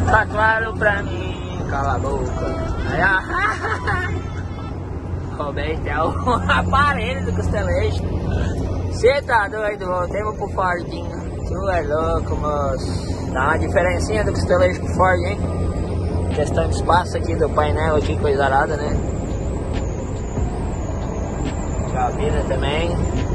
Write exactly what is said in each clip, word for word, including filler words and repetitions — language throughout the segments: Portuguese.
Tá claro pra mim, cala a boca. Aí, ó. Roubei até o aparelho do costelete. Cê tá doido, voltemos pro Fordinho. Tu é louco, moço. Dá uma diferencinha do costelete pro Ford, hein? Questão de espaço aqui do painel, aqui, coisa arada, né? Cabina também.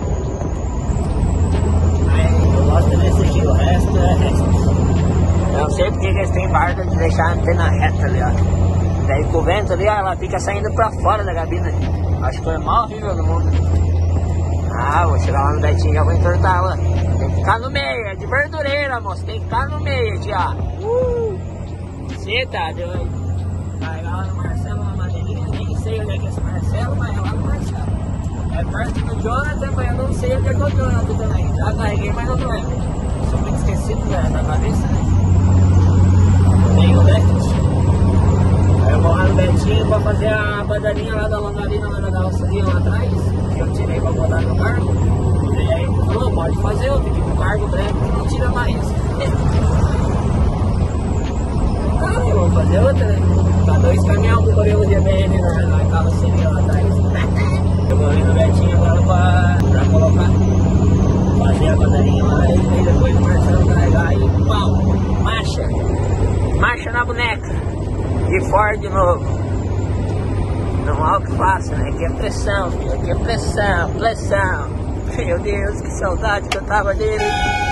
Aí, eu gosto desse aqui, o resto é resto. Eu não sei porque eles têm barba de deixar a antena reta ali, ó. Daí com o vento ali, ó, ela fica saindo pra fora da cabina. Acho que foi o mais horrível do mundo. Ah, vou chegar lá no Betinho e já vou entortar ela. Tem que ficar no meio, é de verdureira, moço. Tem que ficar no meio aqui, ó. Uh! Você tá doido? Vai lá no Marcelo, na madeirinha. Nem sei onde é que é esse Marcelo, mas é lá no Marcelo. É perto do Jonathan, mas eu não sei onde é que é o Jonathan também. Já carreguei, mas não tô lembro. Sou muito esquecido da, da cabeça, né? Tem o Betinho. Aí eu vou lá no Betinho pra fazer a badalinha lá da longarina, lá da galçaria lá atrás. Que eu tirei pra botar no cargo. E aí ele falou, pode fazer, eu pedi pro cargo breve que não tira mais. Cara, eu vou fazer outra, né? Tá dois caminhões com cabelo de B M na, na carroceria lá atrás. Eu vou ir no Betinho agora pra, pra colocar, fazer a badalinha lá e depois o Marcelo carregar e pau, marcha, marcha na boneca e Ford de novo. Não há o que faça, né? Aqui é pressão, filho, aqui é pressão, pressão. Meu Deus, que saudade que eu tava dele.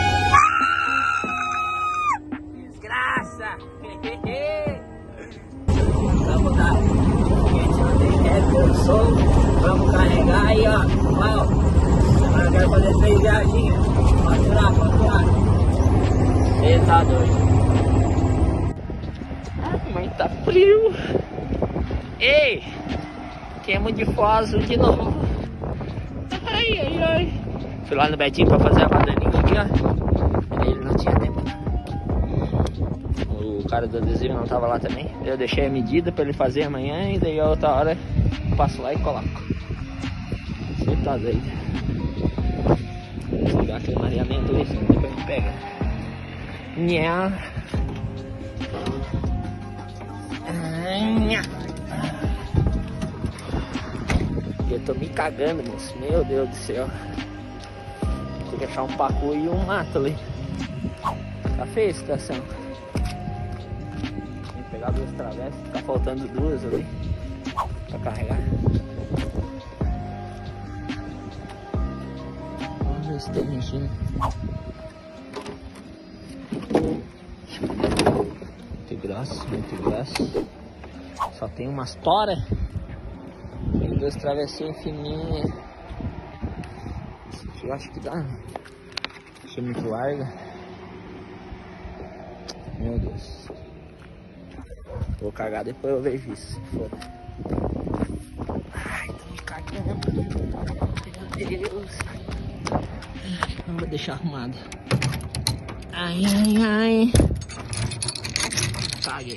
Desgraça. Vamos dar, gente, não tem ré, eu sou. Vamos carregar aí, ó. Ó, agora eu quero fazer três viagens. Pode tirar, pode tirar. Ele tá doido. Ai, mas tá frio. Ei, temos de Foz de novo. Ai, ai, ai. Fui lá no Betinho pra fazer a badaninha aqui, ó. Ele não tinha tempo. O cara do adesivo não tava lá também. Eu deixei a medida pra ele fazer amanhã e daí a outra hora eu passo lá e coloco. Você tá doido. Vou desligar aquele mareamento ali, senão depois me pega. Nha. Nha. Eu tô me cagando, moço. Meu Deus do céu. Tem que achar um pacu e um mato ali. Tá feia a situação. Tem que pegar duas travessas. Tá faltando duas ali pra carregar. Vamos ver se tem aqui. Muito grosso, muito grosso. Só tem umas toras. Tem duas travessinhas fininhas. Esse aqui eu acho que dá. Achei muito larga. Meu Deus. Vou cagar depois eu vejo isso. Foda. Ai, tô me cagando. Meu Deus. Não vou deixar arrumado. Ai, ai, ai. Caguei.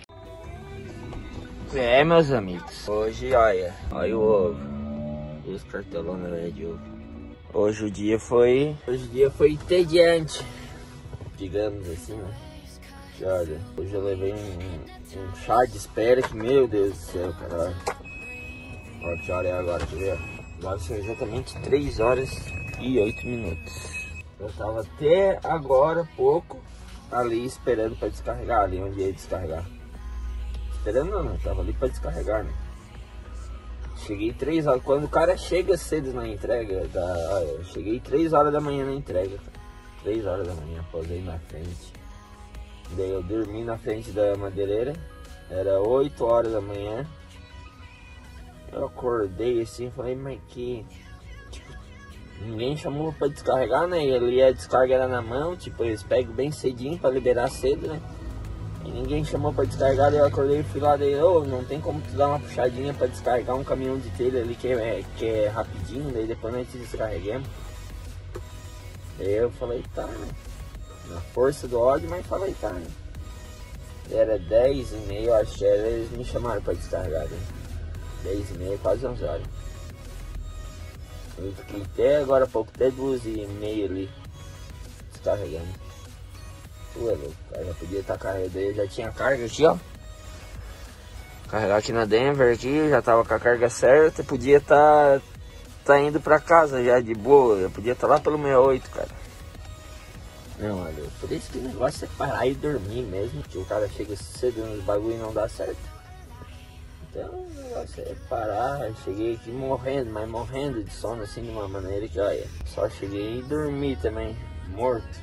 É, meus amigos, hoje, olha, olha o ovo, os cartelões né, de ovo. Hoje o dia foi, hoje o dia foi entediante, digamos assim, né? E olha, hoje eu levei um, um chá de espera que, meu Deus do céu, cara, olha que hora é agora, quer ver? Agora são exatamente três horas e oito minutos. Eu tava até agora, pouco, ali esperando para descarregar, ali onde ia descarregar. Esperando não, né? Tava ali pra descarregar, né? Cheguei três horas. Quando o cara chega cedo na entrega, da... Olha, eu cheguei três horas da manhã na entrega. três horas da manhã, posei na frente. Daí eu dormi na frente da madeireira. Era oito horas da manhã. Eu acordei assim, falei, mas que... Tipo, ninguém chamou pra descarregar, né? E ali a descarga era na mão, tipo, eles pegam bem cedinho pra liberar cedo, né? E ninguém chamou pra descarregar, daí eu acordei e fui lá, daí, oh, não tem como tu dar uma puxadinha pra descarregar um caminhão de telha ali que é, que é rapidinho, daí depois nós descarreguemos. Daí eu falei, tá, né? Na força do ódio, mas falei, tá, né? Era dez e meia, acho que era, eles me chamaram pra descarregar, né? dez e meia, quase onze horas. Eu fiquei até agora há pouco, até duas e meia ali, descarregando. Ué, cara, já podia estar carregando aí, já tinha carga aqui, ó. Carregar aqui na Denver, aqui, já tava com a carga certa, podia estar tá, tá indo pra casa já de boa, eu podia estar tá lá pelo sessenta e oito, cara. Não, olha, por isso que o negócio é parar e dormir mesmo, que o cara chega cedo nos bagulho e não dá certo. Então o negócio é parar, cheguei aqui morrendo, mas morrendo de sono assim de uma maneira que, olha, só cheguei e dormi também, morto.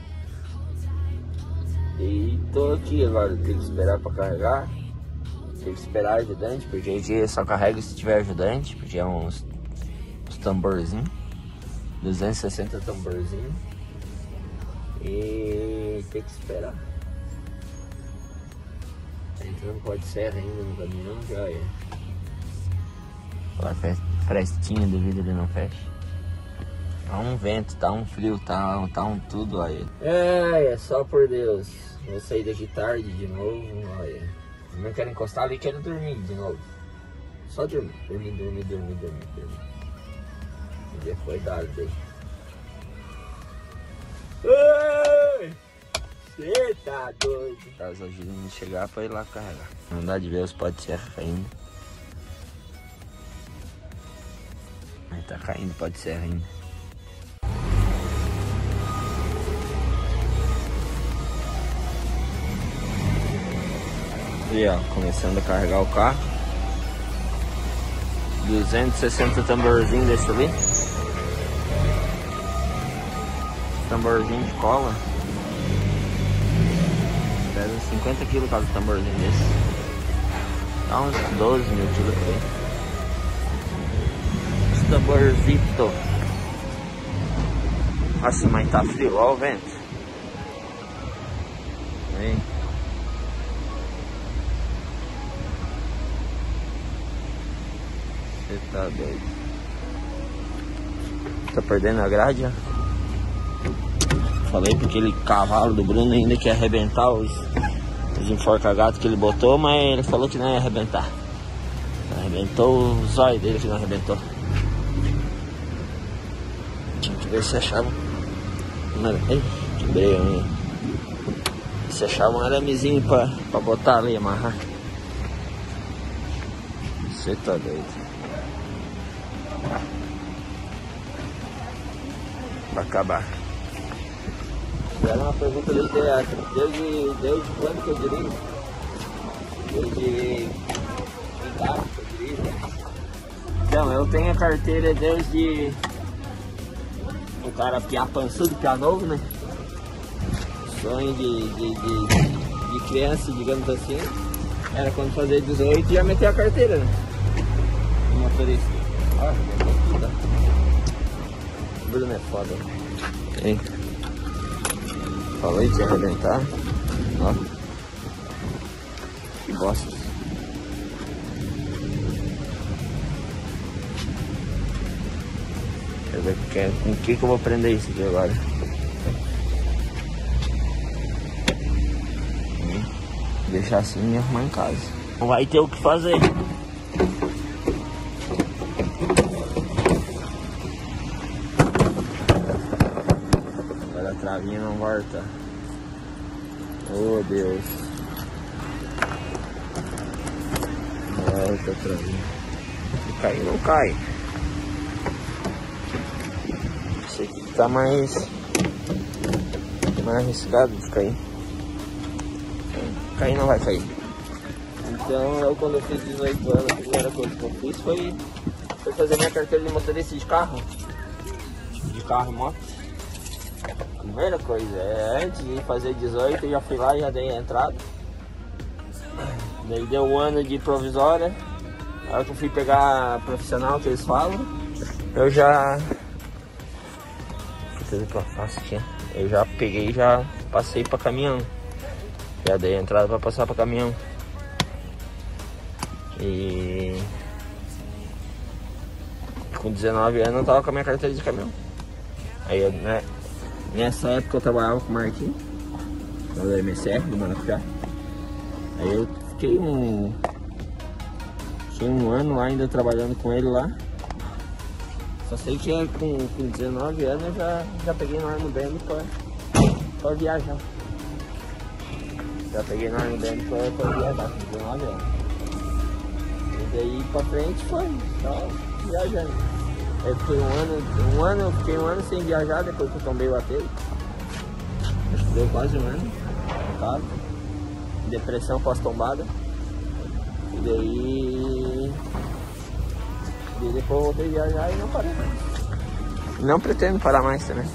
E tô aqui agora, tenho que esperar pra carregar. Tem que esperar ajudante, porque aqui só carrega se tiver ajudante, porque é uns, uns tamborzinhos, duzentos e sessenta tamborzinhos, e tem que esperar. Tá entrando pode ser ainda no caminhão, já é. Agora frestinha do vidro ele não fecha. Tá um vento, tá um frio, tá, tá um tudo aí. É, é só por Deus. Vou sair daqui tarde de novo, olha. Não quero encostar ali, quero dormir de novo. Só dormir, dormir, dormir, dormir, dormir, dormir. E depois dá daí. Ai! Você tá doido? Elas ajudam a chegar pra ir lá carregar. Não dá de ver os pó de serra caindo. Aí tá caindo pó de serra ainda. E ó, começando a carregar o carro. duzentos e sessenta tamborzinhos desse ali. Tamborzinho de cola. Pesa cinquenta quilos cada tamborzinho desse. Dá uns doze mil quilos por aí. Esse tamborzito. Nossa, mas tá frio, ó o vento. Aí. Você tá doido. Tá perdendo a grade, ó. Falei porque aquele cavalo do Bruno ainda quer arrebentar os, os enforca-gato que ele botou, mas ele falou que não ia arrebentar. Arrebentou o zóio dele que não arrebentou. Tinha que ver se achava. Ei, quebrei a unha. Se achava um aramezinho pra, pra botar ali, amarrar. Você tá doido. Vai acabar. Era uma pergunta ali que desde, desde quando que eu dirijo? Desde que carro que eu dirijo? Então, eu tenho a carteira desde o cara piá pançudo, piá novo, né? Sonho de, de, de, de criança, digamos assim, era quando fazia dezoito e ia meter a carteira, né? O motorista. Ah, tudo, o Bruno é foda. Hein? Falei que ia arrebentar. Ó. Que bosta. Quer ver com o que, que eu vou prender isso aqui agora? Hum. Deixar assim e arrumar em casa. Não vai ter o que fazer. Agora a travinha não volta. Oh Deus. Volta a travinha. Se cair, não cai. Esse aqui tá mais mais arriscado de cair. Cair não vai cair. Então eu, quando eu fiz dezoito anos, a primeira coisa que eu fiz foi, foi fazer minha carteira de motorista de carro. De carro e moto. A primeira coisa, é, antes de fazer dezoito eu já fui lá e já dei a entrada. Daí deu um ano de provisória. A hora que eu fui pegar a profissional que eles falam, eu já... Deixa eu ver faço aqui. Eu já peguei e já passei para caminhão. Já dei a entrada para passar para caminhão. E com dezenove anos eu tava com a minha carteira de caminhão. Aí eu, né, nessa época eu trabalhava com o Marquinhos, da M S R, do Maracujá. Aí eu fiquei um, fiquei um ano lá ainda trabalhando com ele lá. Só sei que com, com dezenove anos eu já, já peguei no Armo Bendo pra, pra viajar. Já peguei na Army Band pra, pra viajar, com dezenove anos. E daí pra frente foi, só viajando. Aí fiquei um ano, um ano, fiquei um ano sem viajar, depois que eu tombei o aterro. Acho que deu quase um ano, tá? Depressão pós-tombada. E daí... E depois eu voltei a viajar e não parei mais. Não pretendo parar mais também.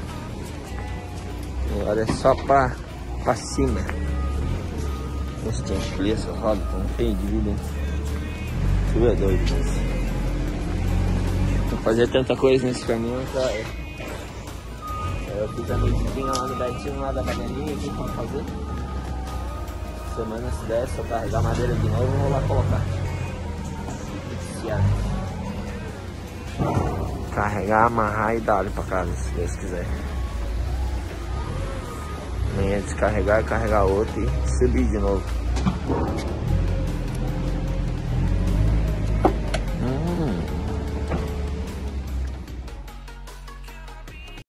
Agora é só pra, pra cima. Nossa, tem que escolher essa roda, tão feio de vida, hein? Tu é doido, mas... Vou fazer tanta coisa nesse caminhão, cara. Eu fiz a medidinha lá no Betinho, lá da academia, aqui pra fazer. Semana se der, se eu carregar madeira de novo, eu vou lá colocar. Carregar, amarrar e dar pra casa, se Deus quiser. Amanhã descarregar, carregar outro e subir de novo.